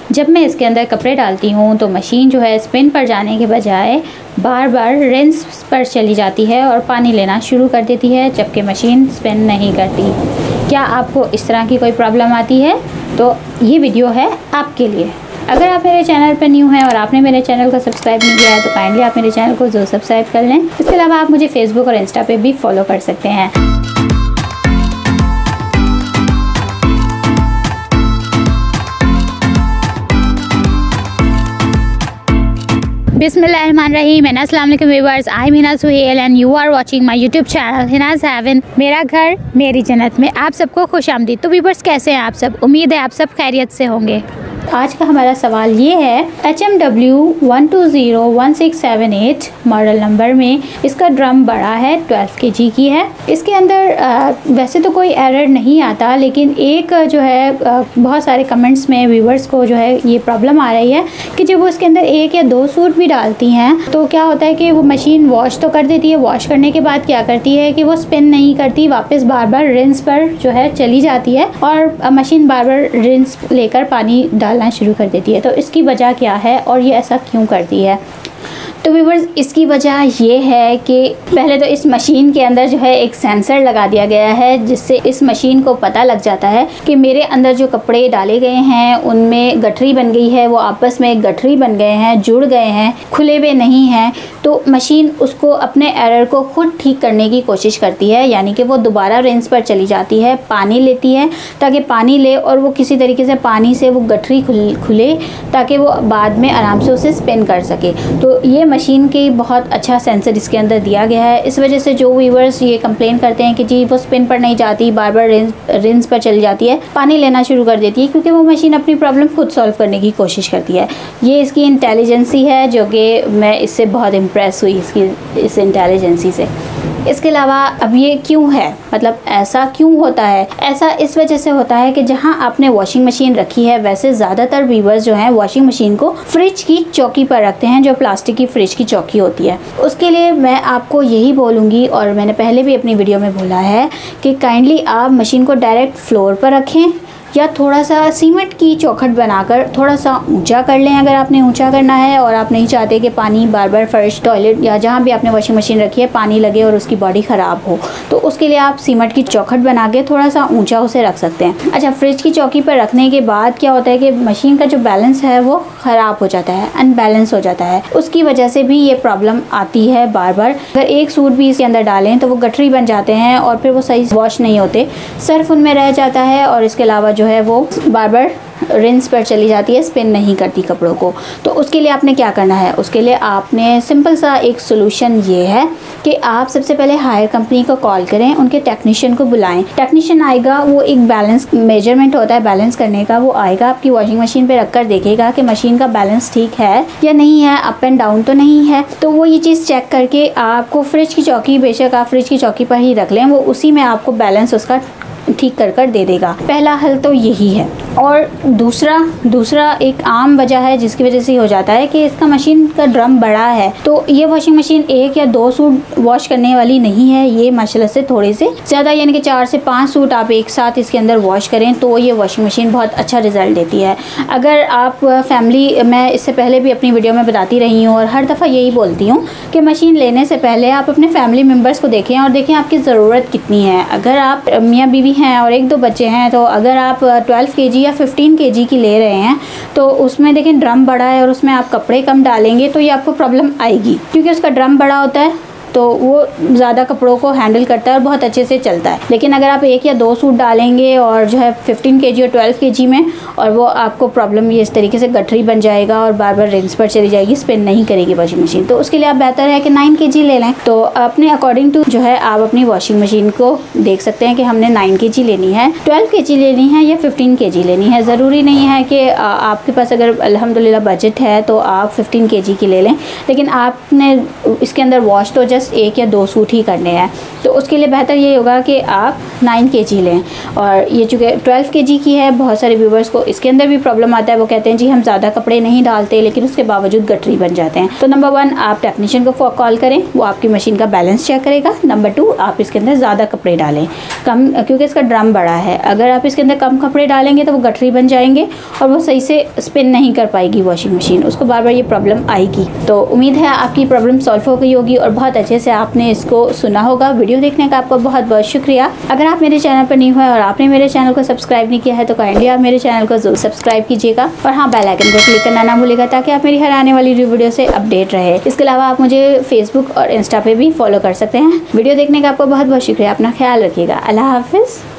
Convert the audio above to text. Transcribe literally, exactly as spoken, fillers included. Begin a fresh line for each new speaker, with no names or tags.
जब मैं इसके अंदर कपड़े डालती हूँ तो मशीन जो है स्पिन पर जाने के बजाय बार बार रिंस पर चली जाती है और पानी लेना शुरू कर देती है, जबकि मशीन स्पिन नहीं करती। क्या आपको इस तरह की कोई प्रॉब्लम आती है तो ये वीडियो है आपके लिए। अगर आप मेरे चैनल पर न्यू हैं और आपने मेरे चैनल को सब्सक्राइब नहीं किया है तो काइंडली आप मेरे चैनल को ज़रूर सब्सक्राइब कर लें। इसके अलावा आप मुझे फेसबुक और इंस्टा पे भी फॉलो कर सकते हैं। बिस्मिल्लाहिर्रहमानिर्रहीम। अस्सलाम वालेकुम viewers, I am Hina Suhail and you are watching my YouTube channel Hina's heaven, मेरा घर मेरी जन्नत में आप सबको खुश आमदीद। तो व्यूअर्स, कैसे हैं आप सब? उम्मीद है आप सब खैरियत से होंगे। आज का हमारा सवाल ये है, H M W one two zero one six seven eight model number में इसका ड्रम बड़ा है, ट्वेल्व के जी की है। इसके अंदर आ, वैसे तो कोई एरर नहीं आता, लेकिन एक जो है आ, बहुत सारे कमेंट्स में व्यूवर्स को जो है ये प्रॉब्लम आ रही है कि जब वो इसके अंदर एक या दो सूट भी डालती हैं तो क्या होता है कि वो मशीन वॉश तो कर देती है, वॉश करने के बाद क्या करती है कि वो स्पिन नहीं करती, वापस बार बार रिंस पर जो है चली जाती है और मशीन बार बार रिंस लेकर पानी डाल शुरू कर देती है। तो इसकी वजह क्या है और ये ऐसा क्यों करती है? तो व्यूअर्स, इसकी वजह ये है कि पहले तो इस मशीन के अंदर जो है एक सेंसर लगा दिया गया है, जिससे इस मशीन को पता लग जाता है कि मेरे अंदर जो कपड़े डाले गए हैं उनमें गठरी बन गई है, वो आपस में गठरी बन गए हैं, जुड़ गए हैं, खुले हुए नहीं हैं। तो मशीन उसको अपने एरर को खुद ठीक करने की कोशिश करती है, यानी कि वो दोबारा रिंस पर चली जाती है, पानी लेती है ताकि पानी ले और वो किसी तरीके से पानी से वो गठरी खुल खुले ताकि वो बाद में आराम से उसे स्पिन कर सके। तो ये मशीन की बहुत अच्छा सेंसर इसके अंदर दिया गया है। इस वजह से जो व्यूवर्स ये कंप्लेन करते हैं कि जी वो स्पिन पर नहीं जाती, बार बार रिंस रिंस पर चली जाती है, पानी लेना शुरू कर देती है, क्योंकि वो मशीन अपनी प्रॉब्लम खुद सॉल्व करने की कोशिश करती है। ये इसकी इंटेलिजेंसी है, जो कि मैं इससे बहुत इम्प्रेस हुई इसकी इस इंटेलिजेंसी से। इसके अलावा अब ये क्यों है, मतलब ऐसा क्यों होता है? ऐसा इस वजह से होता है कि जहां आपने वॉशिंग मशीन रखी है, वैसे ज़्यादातर व्यूवर्स जो हैं वॉशिंग मशीन को फ्रिज की चौकी पर रखते हैं, जो प्लास्टिक की फ्रिज की चौकी होती है। उसके लिए मैं आपको यही बोलूँगी, और मैंने पहले भी अपनी वीडियो में बोला है कि काइंडली आप मशीन को डायरेक्ट फ्लोर पर रखें या थोड़ा सा सीमेंट की चौखट बनाकर थोड़ा सा ऊंचा कर लें, अगर आपने ऊंचा करना है और आप नहीं चाहते कि पानी बार बार फर्श, टॉयलेट या जहां भी आपने वॉशिंग मशीन रखी है पानी लगे और उसकी बॉडी ख़राब हो, तो उसके लिए आप सीमेंट की चौखट बना के थोड़ा सा ऊंचा उसे रख सकते हैं। अच्छा, फ्रिज की चौकी पर रखने के बाद क्या होता है कि मशीन का जो बैलेंस है वो ख़राब हो जाता है, अनबैलेंस हो जाता है। उसकी वजह से भी ये प्रॉब्लम आती है बार बार। अगर एक सूट भी इसके अंदर डालें तो वो गठरी बन जाते हैं और फिर वो सही वॉश नहीं होते, सर्फ उनमें रह जाता है और इसके अलावा जो है वो बार बार रिंस पर चली जाती है, स्पिन नहीं करती कपड़ों को। तो उसके लिए आपने क्या करना है? उसके लिए आपने सिंपल सा एक सोल्यूशन ये है कि आप सबसे पहले हायर कंपनी को कॉल करें, उनके टेक्नीशियन को बुलाएं। टेक्नीशियन आएगा, वो एक बैलेंस मेजरमेंट होता है बैलेंस करने का, वो आएगा आपकी वॉशिंग मशीन पे रखकर देखेगा कि मशीन का बैलेंस ठीक है या नहीं है, अप एंड डाउन तो नहीं है। तो वो ये चीज़ चेक करके आपको फ्रिज की चौकी, बेशक आप फ्रिज की चौकी पर ही रख लें, वो उसी में आपको बैलेंस उसका ठीक कर कर दे देगा। पहला हल तो यही है। और दूसरा दूसरा एक आम वजह है जिसकी वजह से हो जाता है कि इसका मशीन का ड्रम बड़ा है। तो ये वॉशिंग मशीन एक या दो सूट वॉश करने वाली नहीं है, ये माशाल्लाह से थोड़े से ज़्यादा, यानी कि चार से पाँच सूट आप एक साथ इसके अंदर वॉश करें तो ये वॉशिंग मशीन बहुत अच्छा रिज़ल्ट देती है। अगर आप फैमिली, मैं इससे पहले भी अपनी वीडियो में बताती रही हूँ और हर दफ़ा यही बोलती हूँ कि मशीन लेने से पहले आप अपने फैमिली मेम्बर्स को देखें और देखें आपकी ज़रूरत कितनी है। अगर आप मियाँ बीवी हैं और एक दो बच्चे हैं, तो अगर आप ट्वेल्व के जी या फिफ्टीन के जी की ले रहे हैं तो उसमें देखें ड्रम बड़ा है और उसमें आप कपड़े कम डालेंगे तो ये आपको प्रॉब्लम आएगी, क्योंकि उसका ड्रम बड़ा होता है तो वो ज़्यादा कपड़ों को हैंडल करता है और बहुत अच्छे से चलता है। लेकिन अगर आप एक या दो सूट डालेंगे और जो है फिफ्टीन के जी और ट्वेल्व के जी में, और वो आपको प्रॉब्लम ये इस तरीके से गठरी बन जाएगा और बार बार रिंस पर चली जाएगी, स्पिन नहीं करेगी वॉशिंग मशीन। तो उसके लिए आप बेहतर है कि नाइन के जी ले लें। तो अपने अकॉर्डिंग टू जो है आप अपनी वॉशिंग मशीन को देख सकते हैं कि हमने नाइन के जी लेनी है, ट्वेल्व के जी लेनी है या फिफ्टीन के जी लेनी है। ज़रूरी नहीं है कि आपके पास अगर अल्हम्दुलिल्लाह बजट है तो आप फिफ्टीन के जी की ले लें, लेकिन आपने इसके अंदर वॉश तो
जस्ट एक या दो सूट ही करने हैं, तो उसके लिए बेहतर ये होगा कि आप नाइन के जी लें। और ये चूँकि ट्वेल्व के जी की है, बहुत सारे व्यूवर्स को इसके अंदर भी प्रॉब्लम आता है, वो कहते हैं जी हम ज़्यादा कपड़े नहीं डालते लेकिन उसके बावजूद गटरी बन जाते हैं। तो नंबर वन, आप टेक्नीशियन को कॉल करें, वो आपकी मशीन का बैलेंस चेक करेगा। नंबर टू, आप इसके अंदर ज़्यादा कपड़े डालें, कम, क्योंकि इसका ड्रम बड़ा है। अगर आप इसके अंदर कम कपड़े डालेंगे तो वो गटरी बन जाएंगे और वो सही से स्पिन नहीं कर पाएगी वॉशिंग मशीन, उसको बार बार ये प्रॉब्लम आएगी। तो उम्मीद है आपकी प्रॉब्लम सॉल्व हो गई होगी और बहुत अच्छे से आपने इसको सुना होगा। वीडियो देखने का आपका बहुत बहुत शुक्रिया। अगर आप मेरे चैनल पर नहीं हुए और आपने मेरे चैनल को सब्सक्राइब नहीं किया है तो काइंडली आप मेरे चैनल को जरूर सब्सक्राइब कीजिएगा और हाँ, बेल आइकन को क्लिक करना ना भूलिएगा ताकि आप मेरी हर आने वाली वीडियो से अपडेट रहे। इसके अलावा आप मुझे फेसबुक और इंस्टा पे भी फॉलो कर सकते हैं। वीडियो देखने का आपको बहुत बहुत शुक्रिया। अपना ख्याल रखिएगा। अल्लाह हाफिज़।